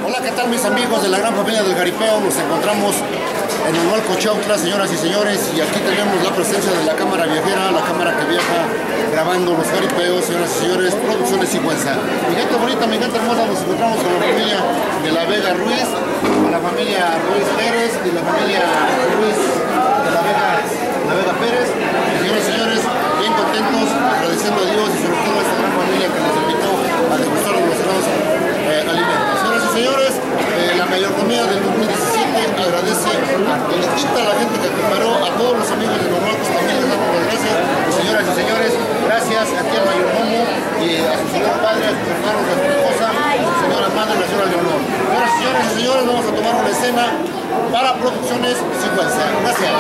Hola, ¿qué tal mis amigos de la gran familia del Jaripeo? Nos encontramos en el Hualco Chautla, señoras y señores, y aquí tenemos la presencia de la cámara viajera, la cámara que viaja grabando los jaripeos, señoras y señores, Producciones Sigüenza. Mi gente bonita, mi gente hermosa, nos encontramos con la familia de la Vega Ruiz, con la familia Ruiz Pérez y la familia Ruiz de la Vega Pérez. Señoras y señores, bien contentos, agradeciendo a Dios y sobre todo a esta gran familia que nos invitó a degustar de los sagrados alimentos. Señoras y señores, la mayordomía del 2017 agradece a la gente que cooperó, a todos los amigos de los Hualcos también les damos las gracias. Y señoras y señores, gracias aquí al mayordomo y a su señor padre, a sus hermanos, a su esposa, a su señora madre, la señora Leonor. Señoras y señores, vamos a tomar una escena para Producciones Sigüenza. Gracias.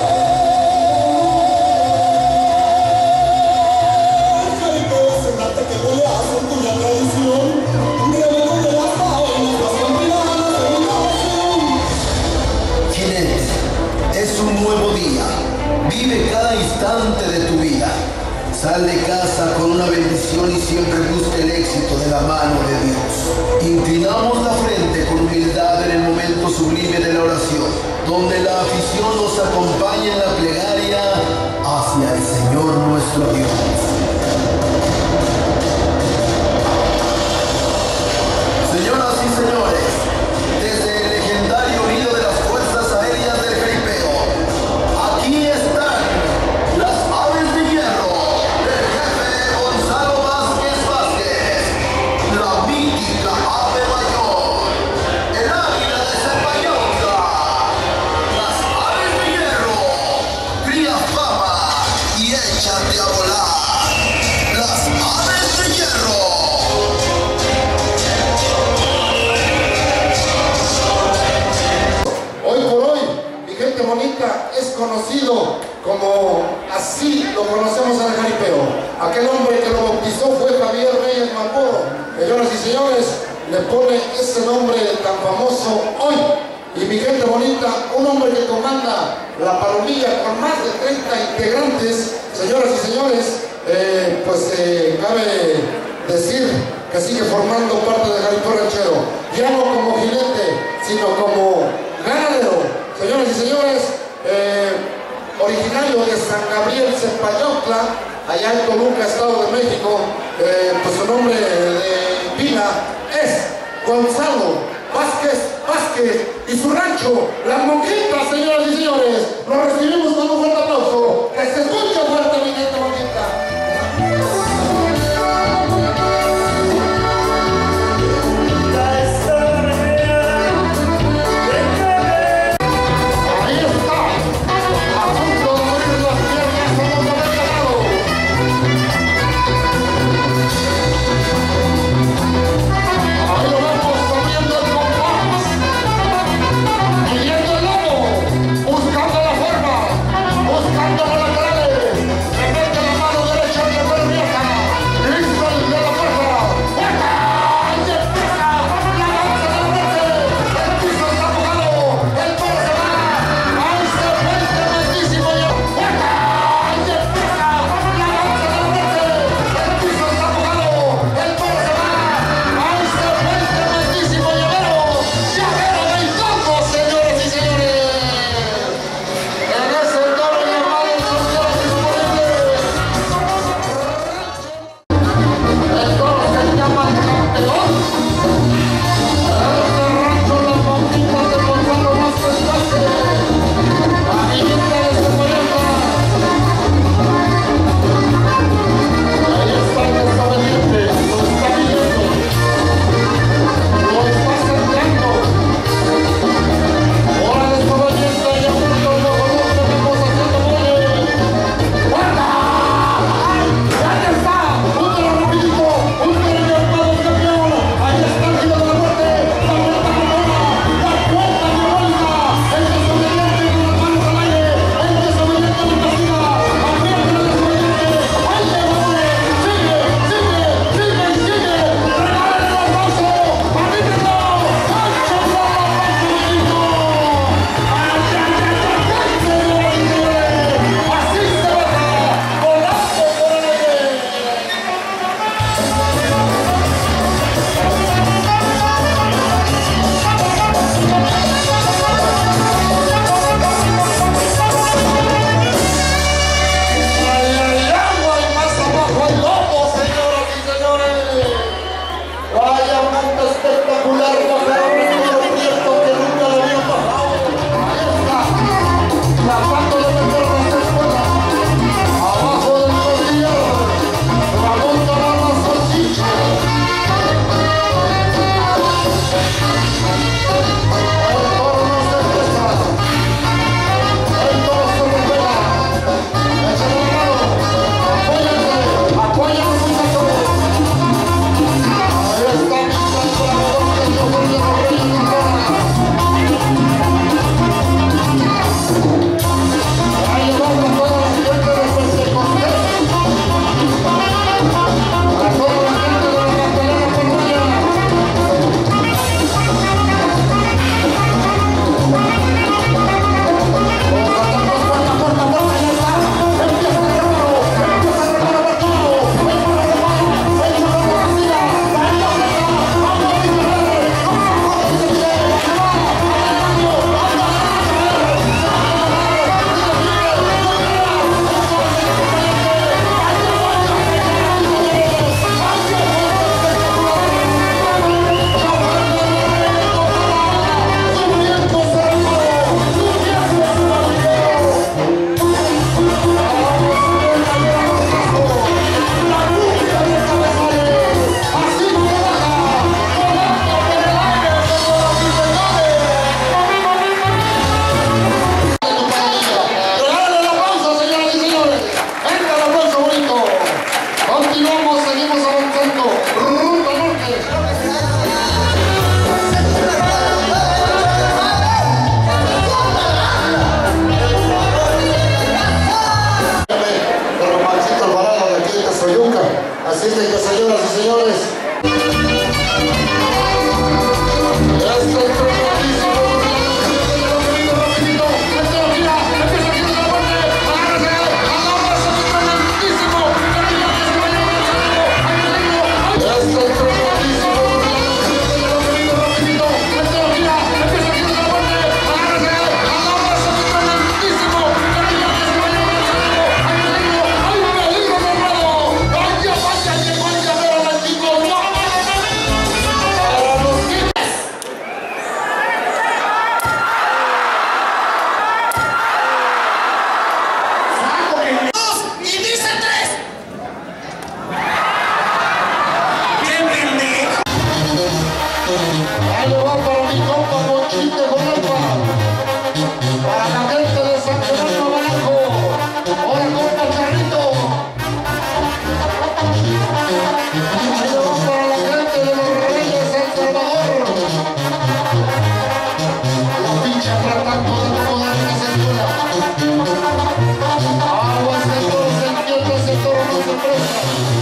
Es un nuevo día. Vive cada instante de tu vida. Sal de casa con una bendición y siempre busca el éxito de la mano de Dios. Inclinamos la frente con humildad en el momento sublime de la oración, donde la afición nos acompaña en la plegaria hacia el Señor nuestro Dios. Señoras y señores, desde el legendario nido de las Fuerzas Aéreas del Jaripeo, aquí están las aves de hierro del jefe Gonzalo Vázquez Vázquez, la mítica ave mayor, el águila de Cepayauca, las aves de hierro, cría fama y échate a volar, las aves de hierro. Bonita es conocido como así lo conocemos al Jaripeo. Aquel hombre que lo bautizó fue Javier Reyes Malboro. Señoras y señores, le pone ese nombre tan famoso hoy. Y mi gente bonita, un hombre que comanda la palomilla con más de 30 integrantes. Señoras y señores, cabe decir que sigue formando parte del Jaripeo ranchero, ya no como jinete, sino como ganadero. Señoras y señores, originario de San Gabriel Cepayauca, allá en Toluca, Estado de México, pues su nombre de pila es Gonzalo Vázquez y su rancho, Las Monjitas. Señoras y señores, lo recibimos con un fuerte aplauso. Que se escuche fuerte, mi gente bonita. Buscando la forma, buscando los laterales, Ahí va para mi compa Monchito con alfa. Para la gente de San Jerónimo Blanco. Ahora compa Charrito. Ahí va para la gente de los Reyes de San Salvador. La pincha tratando de acomodar la cintura. Agua ese toro se entiende, ese toro no se presta.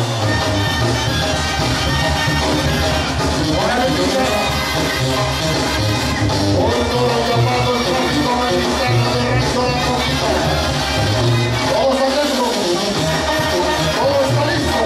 Un toro llamado el tráfico mexicano de Rancho La Poquita. Todos adentro. Todo está listo.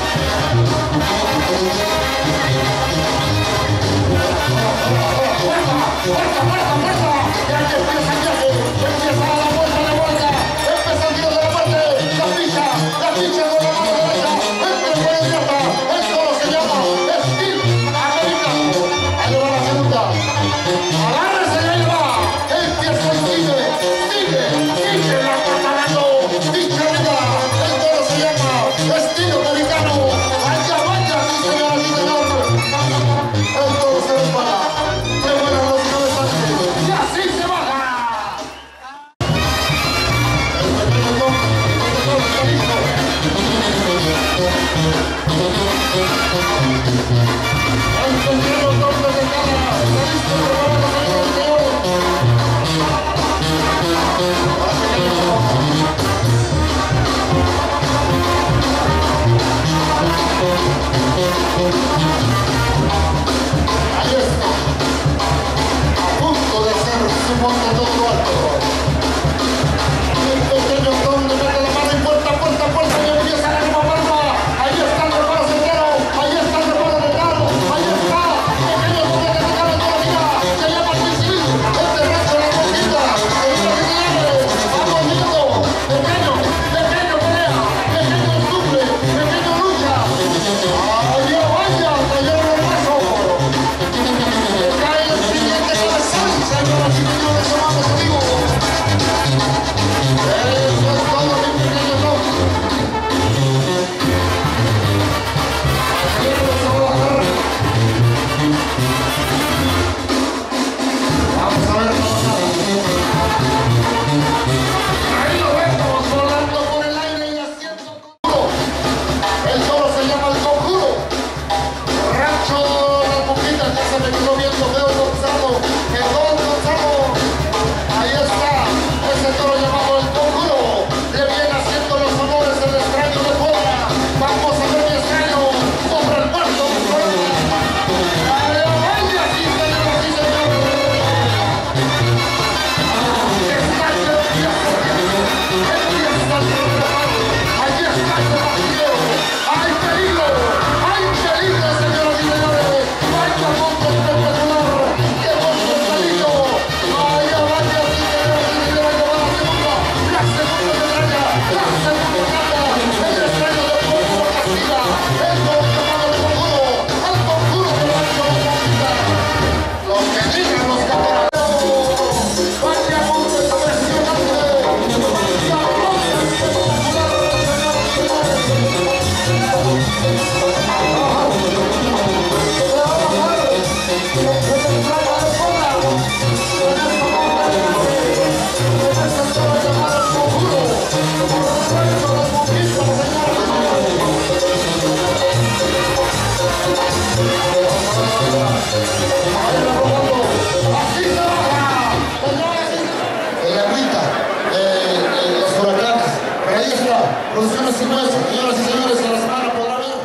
¡Puerta! ¡Puerta! ¡Puerta! ¡Puerta! ¡Ya que empieza el viaje! ¡Empieza la vuelta de vuelta! ¡Empieza el tiro de la muerte! ¡La ficha con la mano derecha! ¡Entre por el dieta! ¡El toro se llama Steel Americano! Ahí va la segunda. ¡Agárrese y ahí va! ¡Empieza y sigue la cortando! ¡Ficha arriba! ¡El toro se llama Steel Americano! ¡Vaya, vaya! ¡Sí, señora, sí, señor! ¡El toro se resbala! ¡Qué buena velocidad de salto! ¡Y así se baja! El pequeño toro está listo. El pequeño toro de cara está listo, preparado, señores y ahí está, a punto de hacer su monte todo alto. El pequeño donde mete la mano y puerta, y empieza la nueva palma. Ahí está el reparo centero, ahí está el reparo de Caro, ahí está el pequeño donde le tocaron todavía. Se llama Misil, este Rancho La Poquita. Señoras y señores, vamos viendo. Pequeño pelea, pequeño sufre, pequeño lucha. Vaya, trajeron el brazo. Cae el siguiente cabezón, señoras y señores, amados amigos. Eso es todo, mi pequeño Tom. Aquí vamos a bajar. Vamos a ver trabajar. Ahí lo vemos volando por el aire y haciendo conjuro. El toro se llama El Conjuro. Rancho La Poquita, ya se me quedó viendo feo Gonzalo. Ahí está, ese toro llamado El Conjuro. Le viene haciendo los honores el extraño de Puebla. Vamos a ver mi extraño sobre el puerto de Puebla. ¡Vaya, sí, señoras y señores! Está el viaje. Empieza el preparo. Allí está el partido. ¡Hay peligro! Señoras y señores! ¡Vaya monte espectacular! ¡Qué monte está listo! ¡Vaya, sí, señoras y señores! ¡Va la segunda medalla! ¡La segunda medalla! ¡El extraño de Pueblo Castilla! ¡El toro llamado El Conjuro! ¡El Conjuro de Rancho La Poquita! ¡Lo que digan los camaradas! ¡Vaya monte impresionante! ¡Sabroso espectacular, señoras y el agüita, los huracanes, pero ahí está, Producciones Sin Hueso, señoras y señores, en la semana podrá ver.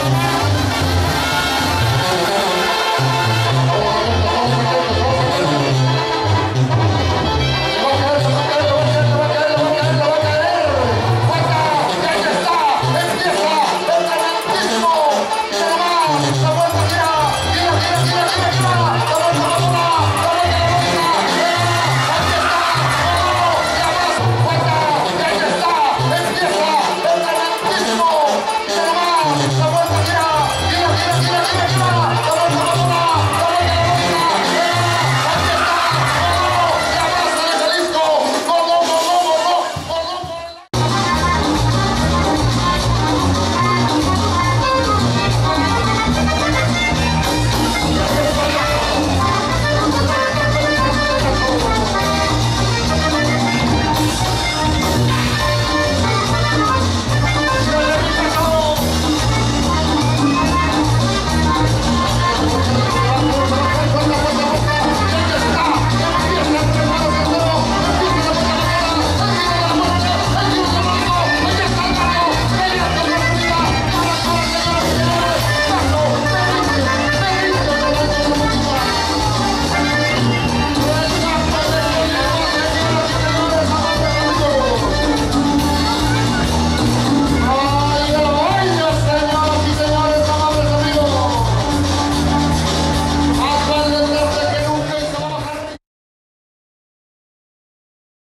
Thank you.